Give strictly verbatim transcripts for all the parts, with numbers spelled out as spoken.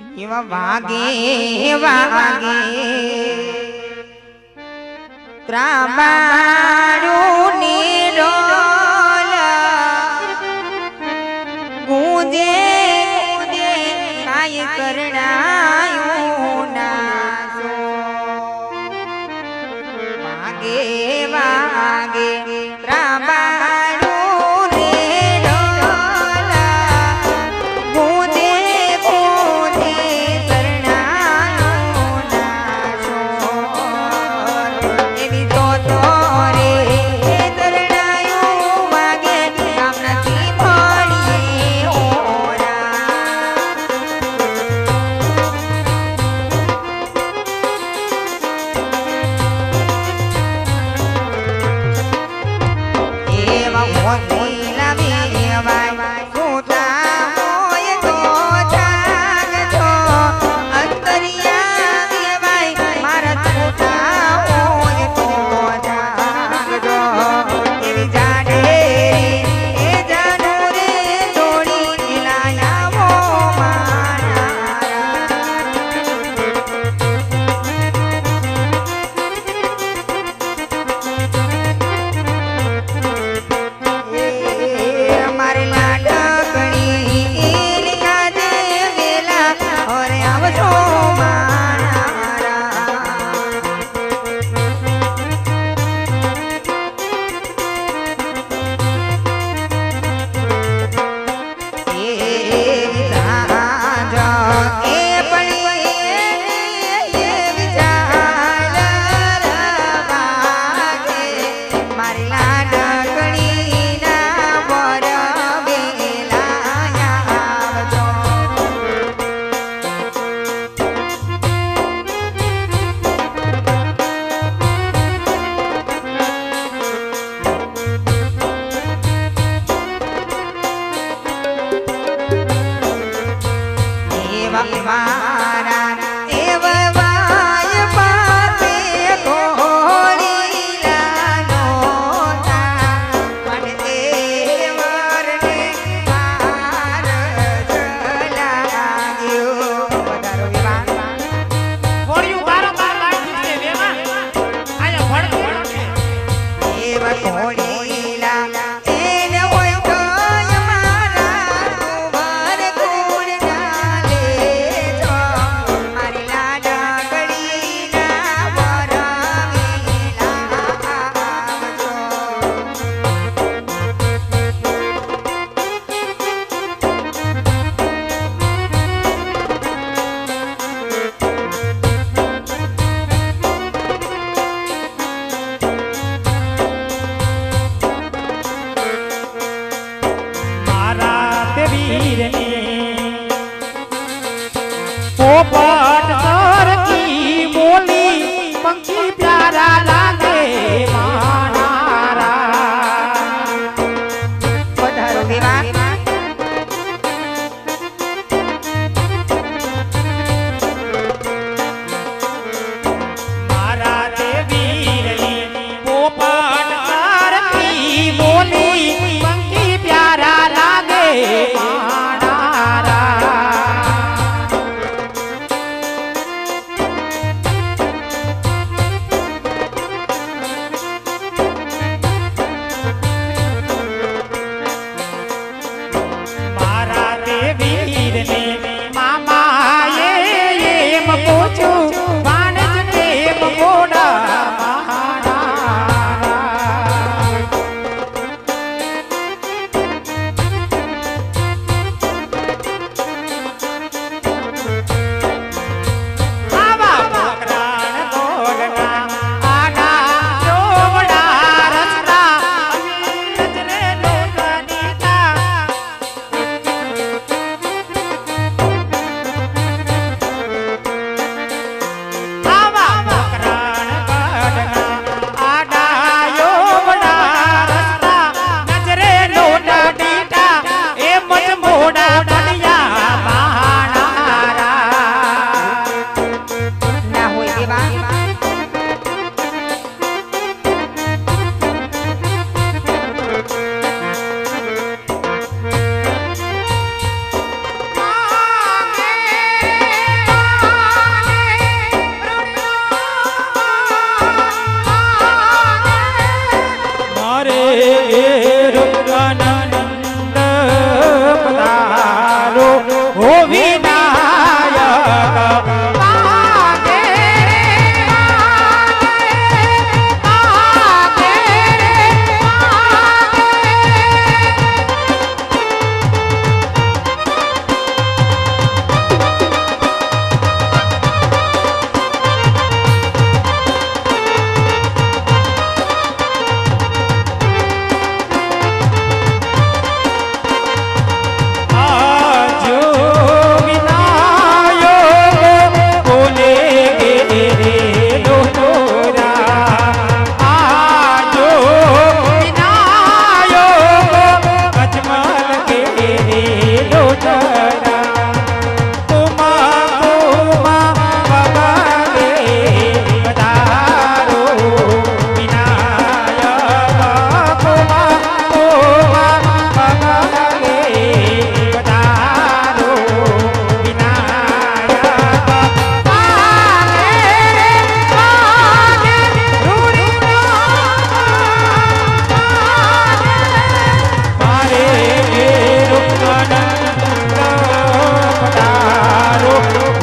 એવા વાગે વાગે ત્રાંબાડું ની ડોલ ગુંજે ગુંજે કાય કરણાયું નાસો વાગે વાગે ત્રાંબાડું ની ડોલ ગુંજે ગુંજે કરણાયું નાસો એવી તો તો રે કરણાયું વાગે કામનાથી મળીએ ઓરા એવા મોતી લાવી એવા સુતા મોય તો જાગજો અંતરિયા દેવાય મારા સુતા મોય તો જાગજો એવી જાડે એ જાડો રે જોડી લાયા વો મારા મારે લાડકણી લીધા દે વેલા ઓરે આવજો મારા એ વિચાર એ પડી એ વિચાર વાગે મારી લાડકણી ના પર વેલા આવજો એવા મારા એવા વાય પાસે ઘોડી લાનો તા મને વરને માર લાગ્યો વધારો વિવાહ કોળિયું બારોબાર લાગી છે વેમાં આયા ભડકે એવા ઘોડીલા એને હોય તો મારા કુંવર ગુણ ના લેજો મારી લાડકડી ના વરવેલા આવજો મારા તે વીરને પોપટ સરકી બોલી પંખી પ્યારા લાગે મારા વધારો વિવાહ મારા તે વીરને પોપટ સરકી બોલી પંખી પ્યારા લાગે મારા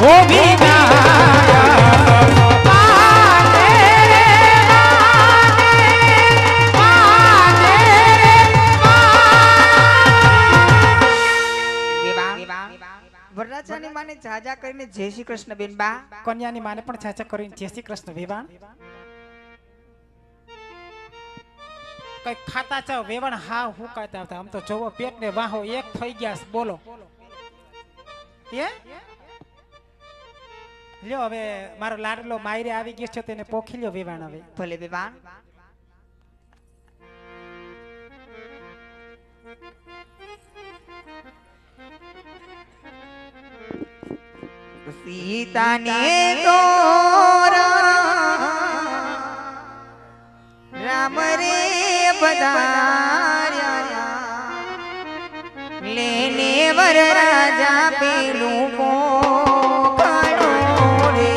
ओ विनायक पाने पाने વરરાજાની માને જાજા કરીને જય શ્રી કૃષ્ણ બેન બા કન્યાની માને પણ છાછા કરીને જય શ્રી કૃષ્ણ વેવાણ કઈ ખાતા છો વેવાણ હા હું કાતા હતા આમ તો જોવો પેટ ને વાહો એક થઈ ગયા બોલો એ લ્યો હવે મારો લાડલો માયરે આવી ગયો છે તેને પોખી લ્યો વેવાણ હવે ભલે બેવાણ सीता ने तोरा राम रे बधार्या लेने वर राजा पेलू को काढ़ो रे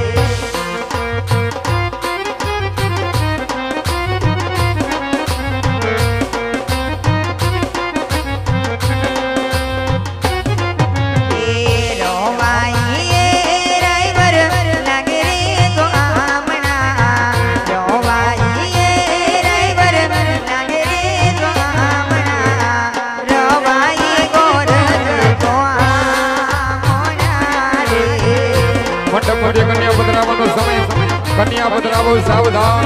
કન્યા પધરાવાનો સમય કન્યા પધરાવો સાવધાન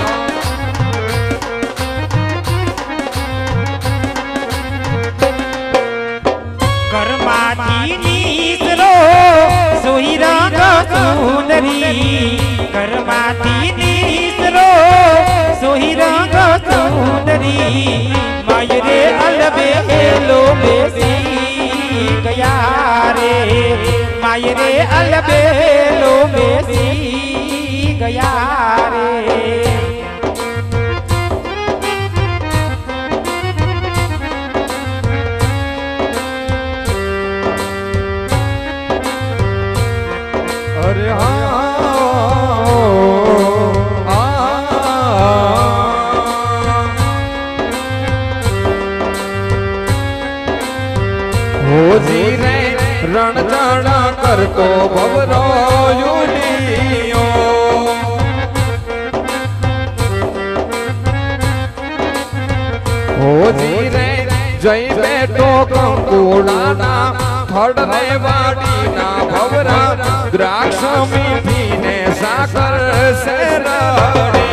ઘરમાંથી નીસરો સોહી રંગ સુંદરી ઘરમાંથી નીસરો સોહી રંગ સુંદરી માયરે અલબેલો બેસી ગયા રે માયરે અલબેલો બેસી ગયા રે અરે હા હોજી રે રણજાણા કરતો ભવરો યુલિયો હોજી રે જય બેટો કંકુડાના થડને વાડીના ભવરા દ્રાક્ષ મીઠીને સાકર સે રડે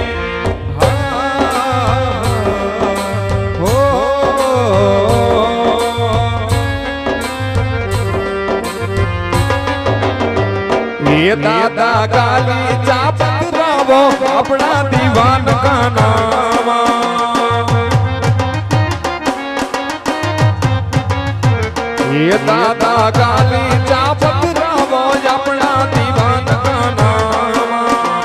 ये दादा गाली चापत रावो अपना दीवान का नाम ये दादा गाली चापत रावो अपना दीवान का नाम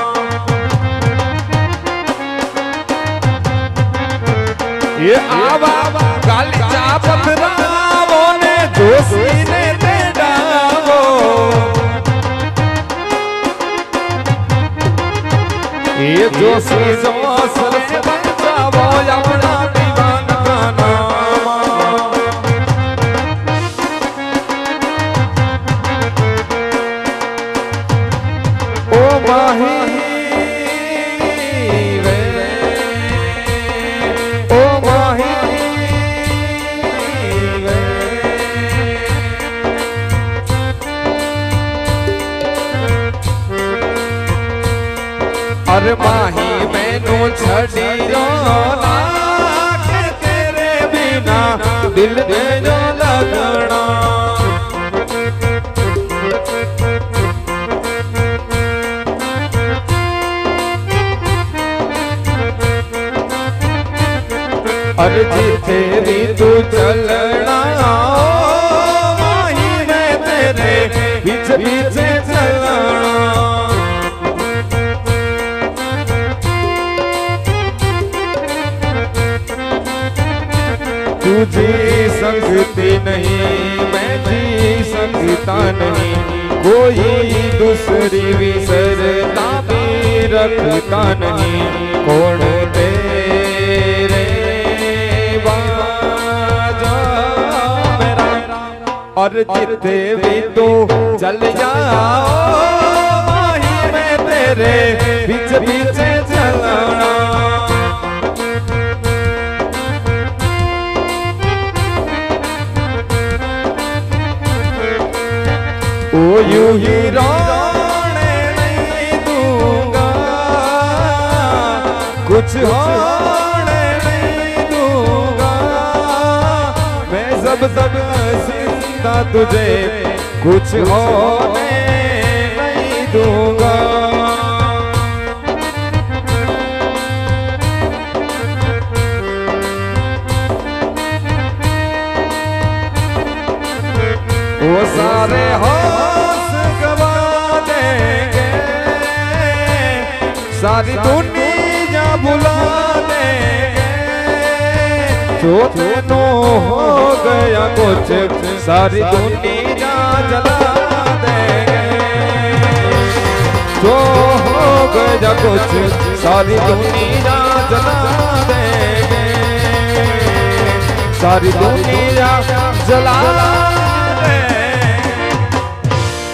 ये आवा गाली चापत रावो ने जोशी ने तेड़ावो ये जो सीजोस रे बचावो अपना दीवान का नाम ओ माही रे ओ माही रे अरे माही मैनू छड़ी रो लाख तेरे बिना दिल दे जो लगना अरे जिथे भी तू चलना माही मैं तेरे बीच बीच चलना तुझी संगति नहीं मैं जी संगता नहीं कोई दूसरी विसरता भी रखता नहीं कौन तेरे बाजा मेरा और जिथे भी तू चल जाओ माही में तेरे पीछे पीछे चलना। ओ यूं ही रोने नहीं दूंगा, कुछ होने नहीं दूंगा, मैं सब सब सीधा तुझे कुछ होने नहीं दूंगा। वो सारे होश गवा देंगे, सारी दुनिया बुला देंगे, जो तेनो हो गया कुछ सारी दुनिया जला देंगे, जो हो गया कुछ सारी दुनिया जला देंगे, सारी दुनिया जला